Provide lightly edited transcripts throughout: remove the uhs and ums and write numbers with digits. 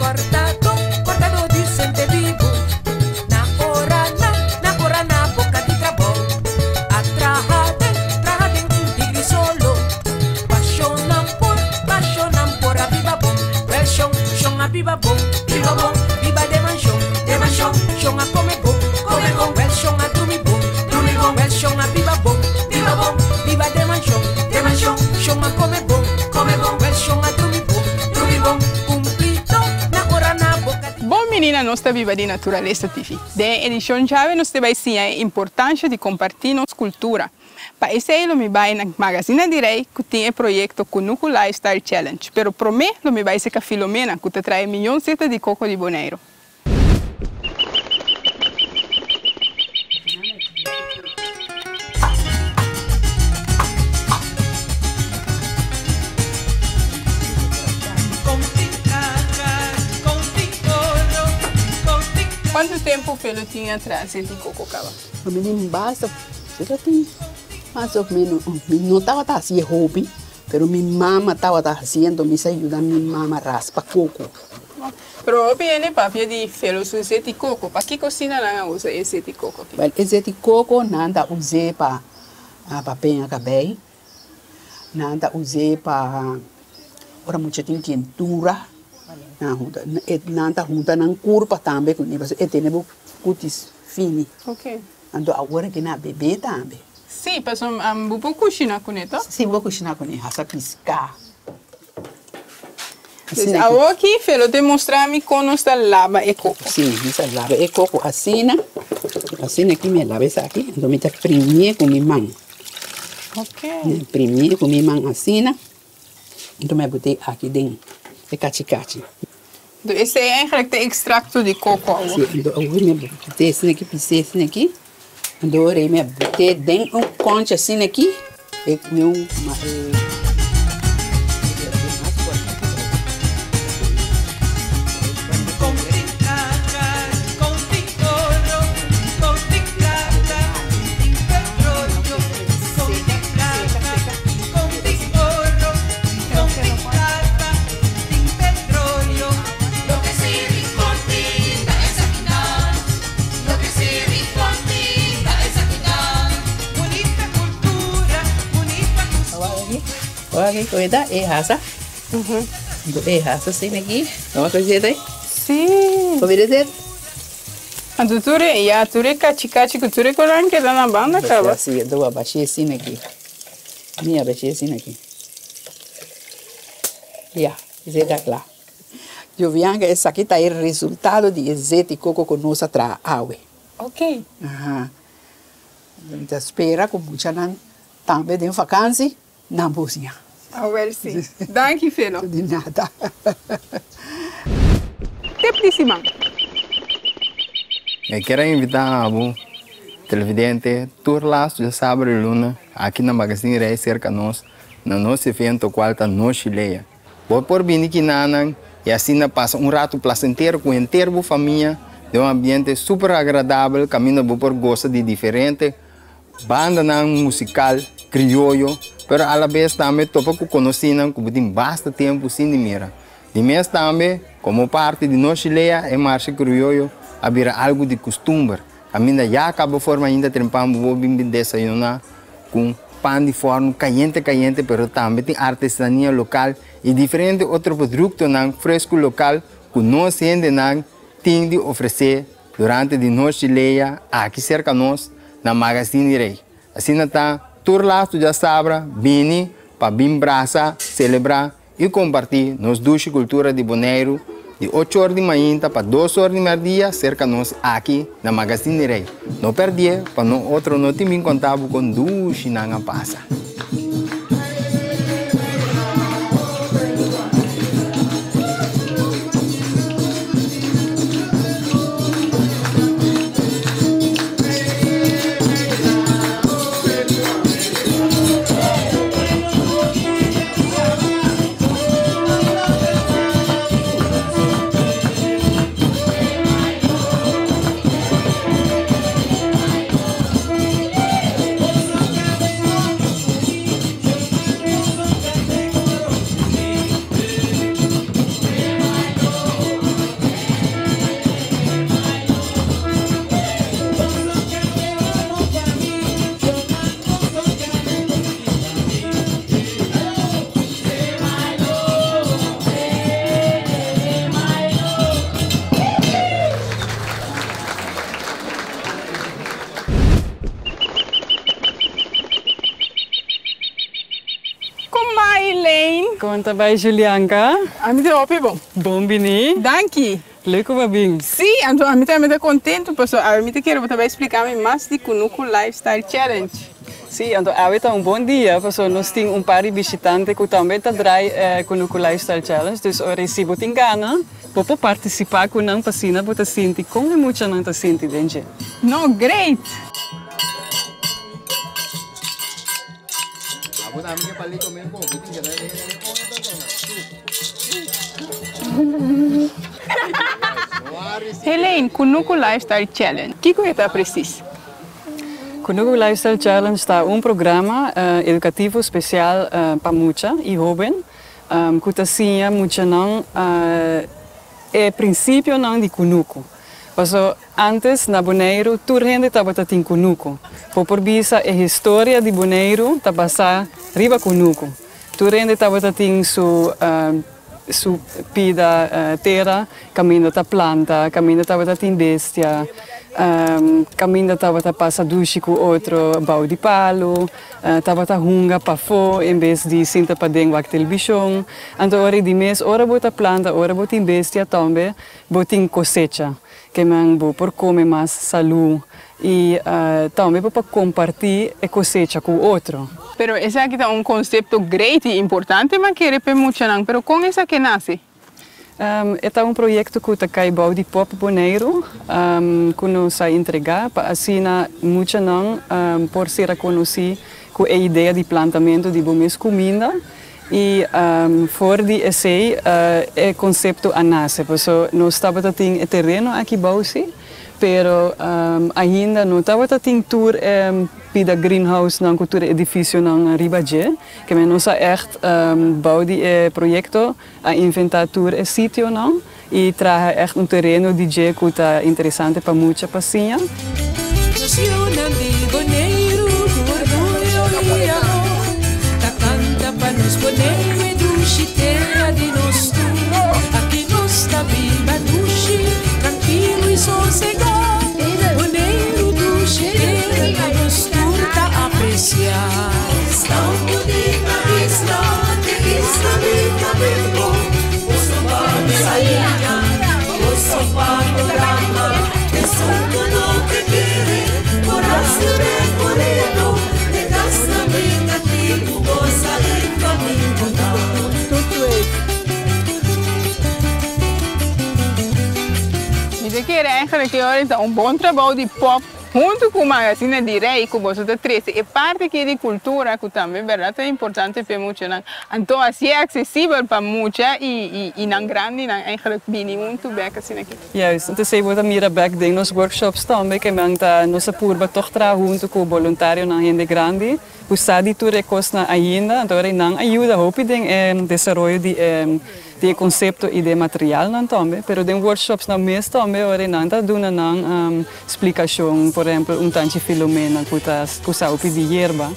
cortado, cortado decente vivo. Na cora na boca de trabalho. Atrahade, um tigre solo. Apaixonam por a viva bom. Well, chão a viva bom, viva de manchão, chão a come bom, well, chão a dormir bom, well, chão a viva bom, viva de manchão, chão a come bom, well, chão a dormir bom, cumprido, na cora na boca. Bom menina, nós está viva de Naturaleza TV. De edição chave, nós vai ensinar a importância de compartilhar nossa cultura. Para isso, eu me vai na Magazine Direi, que tem o projeto Kunuku Lifestyle Challenge. Pero para mim, eu me vai ser com a Filomena, que te traz milhões de coco de Bonaire. Quanto tempo o Felo tinha atrás de coco cava? O menino basta, você tem mais ou menos, não estava fazendo hobby, mas minha mama estava fazendo, me ajuda minha mama raspa coco. Pero viene papi de Felo su esse de coco, para que cocina não usa esse de coco? Well, esse de coco nada usei para penha cabelo, nada usei para ora muito tem quentura. Nanta junta nan curva também, que você tem um cutis fini. Ok. Ando agora que na bebê também. Sim, mas vou cozinhar com isso? Sim, vou cozinhar com isso, essa piscar. Assim, aqui, Felo, demonstrar-me como está lava e coco. Sim, essa lava e coco assim aqui me lava isso aqui, então me tá primir com minha mão. Ok. Primir com minha mão assim, então me botei aqui dentro, é cati-cati. Então, esse é o extrato de coco. Sim, então eu me botei assim aqui, pisei assim aqui, então eu me botei dentro um concha assim aqui, e meu Olha que coisa, é raça. É raça assim aqui. Vamos fazer daí? Sim. Pode dizer? A doutora, e a doutora cati-cati, que a doutora coran que dá na banda, cara. Assim, eu dou abaixei assim aqui. Minha abaixei assim aqui. Já, isso é lá. Eu vi que esse aqui está o resultado de azeite de coco que nós traz água. Ok. Então, espera com muita não também de vacância na cozinha. A ver sim. Danke, Felo. De nada. Teptíssima. Eu quero invitar o televidente, Turlas de Sábado e Luna, aqui na Magazine Rei, cerca de nós, no nosso evento, qual está no Chileia. Vou por vir aqui e assim passa rato placenteiro com a inteira família, de ambiente super agradável, caminho por gosta de diferente, banda musical, criollo, pero a la vez também topa que conhecem que tem bastante tempo sem mira. De mês também, como parte de nossa Chileia, é marcha criollo, havia algo de costume. Caminho já acaba forma ainda trempando vou bem desayunar com pão de forno caliente, pero também tem artesania local e diferente outro produto fresco local que nós ainda tem de oferecer durante de nossa Chileia aqui cerca de nós na Magazine Rei. Assim está, Turlas já sabe, vini para bem braçar, celebrar e compartilhar nos duas culturas de Bonaire de 8 horas de manhã para 2 horas de meio-dia, cerca de nós aqui na Magazine Rei. Não perder, para não outro não te me contar com duas e não passa. Nanta bij Julianka. A mim tá bom. Bom bini. Danke. Leuk om bem. Sim, então a mim tá muito contente, pessoal. A mim quero também explicar mais de Kunuku Lifestyle Challenge. Sim, então hoje é bom dia, porque nós temos par de visitantes que também trazem Kunuku Lifestyle Challenge. Dus hoje se você engana, pode participar com a piscina, pode sentir como é muito não está sentindo dentro. No, great. Helene, Kunuku Lifestyle Challenge. O que é preciso? Kunuku Lifestyle Challenge está programa educativo especial para mucha e jovem. Que assim, mucha não é princípio não de Kunuku. Porque antes na Bonaire, toda gente estava em Kunuku. Por visa a história de Bonaire está passar riba Kunuku. Toda gente estava em su pida terra, caminho da planta, caminho estava em bestia, caminho estava passa duche com outro bau de palo, estava hunga para fo em vez de sinta para dentro a televisão. Então hora de mês, hora bota planta, hora bota em bestia também, bota em cosecha, que man bo por comer mais saúde e também para compartilhar a cosecha com o outro. Pero esse aqui é conceito grande e importante, mas que é muito não. Pero com essa que nasce? É projeto que está bau de pop Bonaire, que nos vai entregar para assim muito não por ser conhecido com a ideia de plantamento de boas comida e fora de esse é conceito a nasce, porque nós estamos tendo terreno aqui bausi, pero ainda não estava tendo tour pida greenhouse não cultura edifício não ribaje, que nós echt bau de projeto a inventar tour e sítio não e traz echt terreno de que está interessante para muita passinha. Aqui nós está viva duche, tranquilo e sossegado. Bonaire duche, nos turta a apreciar. Tão bonita está linda mesmo. O sofá saía, o sofá programa, é santo no que quer, coração recorrido, de casamento antigo, goza de caminho não. Você quer eigenlijk bom trabalho de pop junto com o Magazine de Rei, que você está triste. E parte aqui de cultura, que também é importante para muitos. Então, assim é acessível para muitos e não grande, eigenlijk bem muito bem assim aqui. Juist, então se você mira back de nos workshops também, que nossa curva toch tra junto com o voluntário na gente grande, o sadi tu recosta ainda, então não ajuda, hope em desenvolvimento de conceito e de material não também, pero de workshops na mês também ora não tá dando não explicação, por exemplo, tanto filomena que usa hope de hierba.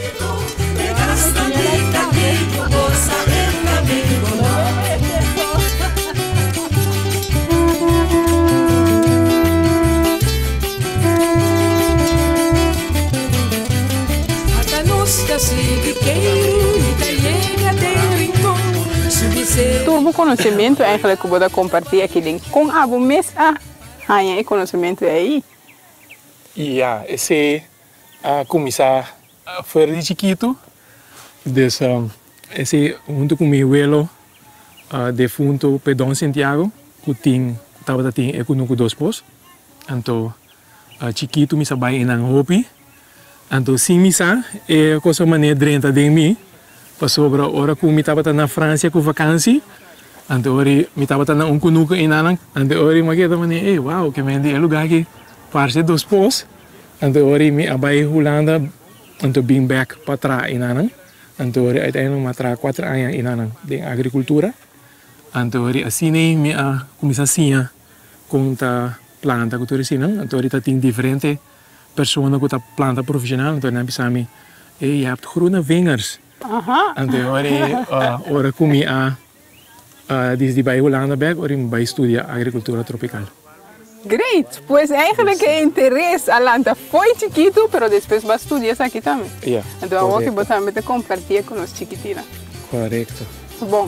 Turbo conhecimento eigenlijk que você compartilha aqui com a mês é conhecimento aí. Esse começar fora de chiquito, esse junto com meu abuelo defunto Pedro Santiago, que estava tendo econômico dos pos, então chiquito me sabia em Angopi, então sim me sa é coisa maneira drenta de mim. Passou para hora que eu estava na França com vacância, então hora me estava na Kunuku em Anang, então hora me queda maneira, uau, que me é lugar que parte dos pos, então hora me abai Holanda, então bem back para trás em Anang, então hora uiteindelijk me tra 4 anos em Anang de agricultura, então hora assim me começa assim com a planta que tu recebes, então hora tem diferentes pessoas que tá planta profissional, então não precisa me, je hebt groene vingers. Então, ora comi desde bij Holanda back, ora bij estudiar agricultura tropical. Great, pues eigenlijk é interesse. Alanta foi chiquito, pero depois vai estudar aqui também. Yeah, então, agora que você também compartilha com os chiquitinos. Correto. Bom.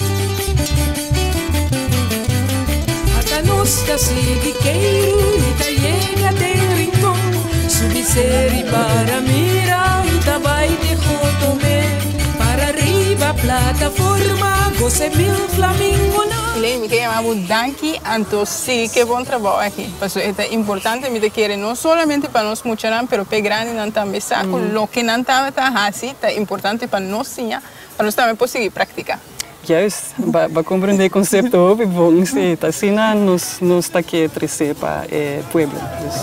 Nos caciqueiro e da llega de rincón, subiseri para mirar e tabai de jotome, para arriba plataforma, goce mil flamingo na. Ele me quer chamar danke, então sim que bom trabalho aqui. Porque é importante me querer não somente para nós mucharan, pero pe grande não também saco, lo que não estava assim, é importante para nós sim, para nós também conseguir praticar. Juist, para compreender o conceito hobby, bom, sim, assim nos está aqui trazer para o pueblo.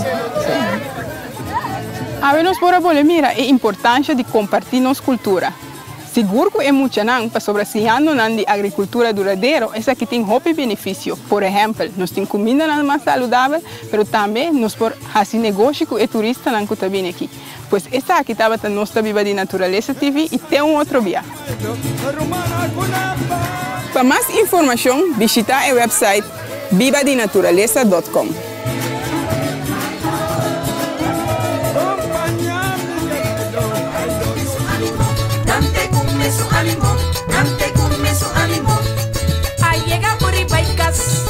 A ver, nós por favor, mira, a importância de compartilhar nossa cultura. Seguro que é muito não, para sobresair na agricultura duradoura, essa aqui tem hobby benefício. Por exemplo, nós temos comida mais saudável, mas também nós por fazer negócio com o turista não que está bem aqui. Pois essa aqui estava na nossa Viva de Natureza TV e tem outro dia. Para mais informação, visita o website vivadenaturaleza.com. Cante con su ánimo, ahí llega por Ibaicas.